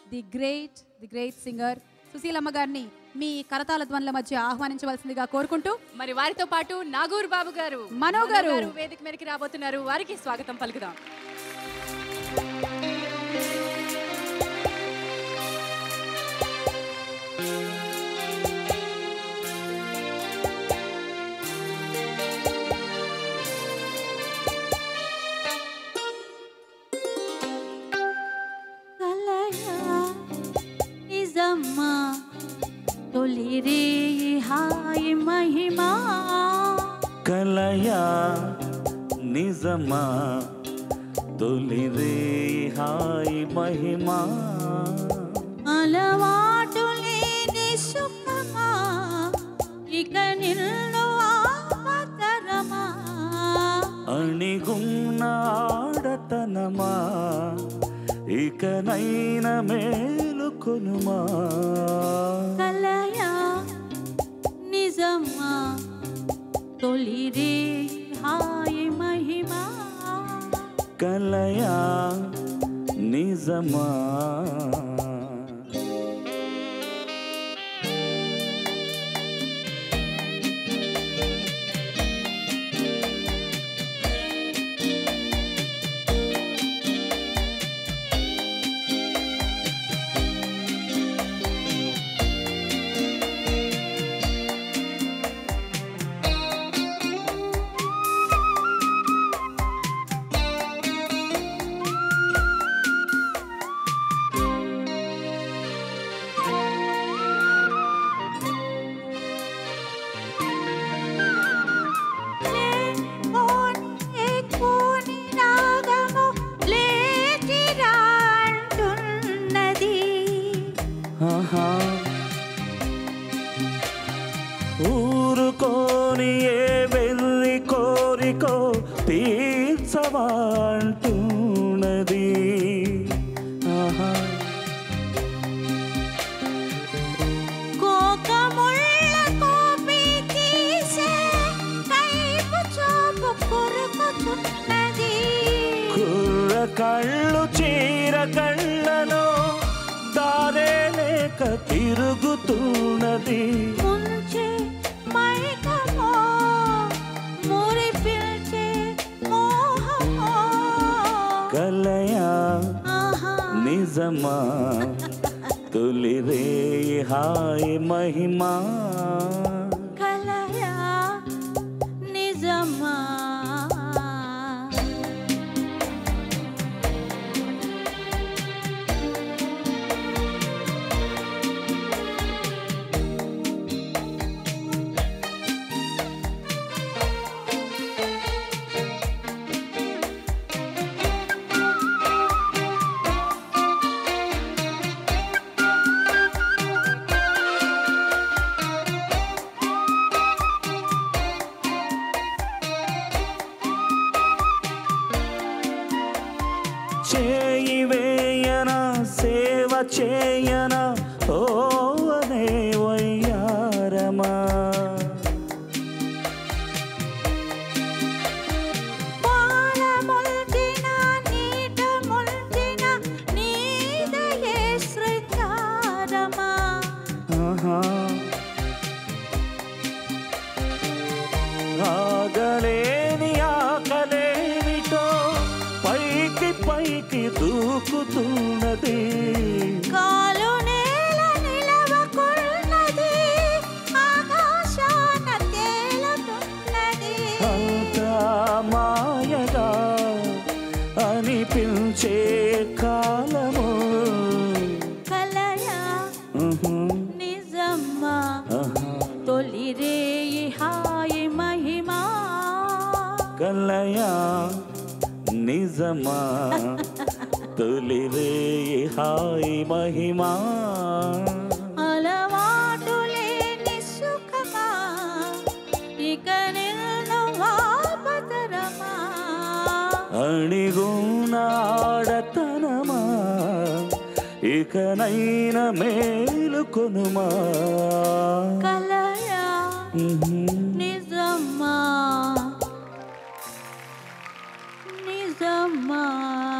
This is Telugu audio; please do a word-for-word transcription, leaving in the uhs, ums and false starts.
The great the great singer Susheelamma గారిని మీ కరతాళ ధ్వనుల మధ్య ఆహ్వానించవలసిందిగా కోరుకుంటూ, మరి వారితో పాటు నాగూర్ బాబు గారు, మనో గారు వేదిక మీదకి రాబోతున్నారు. వారికి స్వాగతం పలుకుదాం. తొలిరే హాయి మహిమా కలయా నిజమా తొలిరే హాయి మహిమా అలవాటు లేని సుఖమా ఇక నిన్ను ఆపతరమా అణిగున్న ఆడతనమా ఇకనైన మేలుకొనుమా కలయా నిజమా తొలిరే హాయి మహిమా కలయా నిజమా ఊరుకోని ఏ వెళ్ళి కోరికో తీర్చవాంటున్నది. కుర్ర కళ్ళు చీర కళ్ళలో దారే లేక తిరుగుతున్నది. కలయా నిజమా తొలిరే హాయి మహిమా కలయా నిజమా చేయి వేయనా సేవ చేయనా ఓ అనే వయ్యారమా ఆగలేని ఆకలేమిటో పైకి పైకి దూకుతున్నది. కాలు నేల నిలవకున్నది ఆకాశాన తేలుతున్నది. అంతా మాయగా అనిపించే కాలము కలయా నిజమా తొలిరే హాయి మహిమా కలయా నిజమా తొలిరే హాయి మహిమా అలవాటు లేని సుఖమా ఇక నిన్ను ఆపతరమా అణిగుణ ఆడతనమా ఇకనైన మేలుకొనుమా కలయా నిజమా నిజమా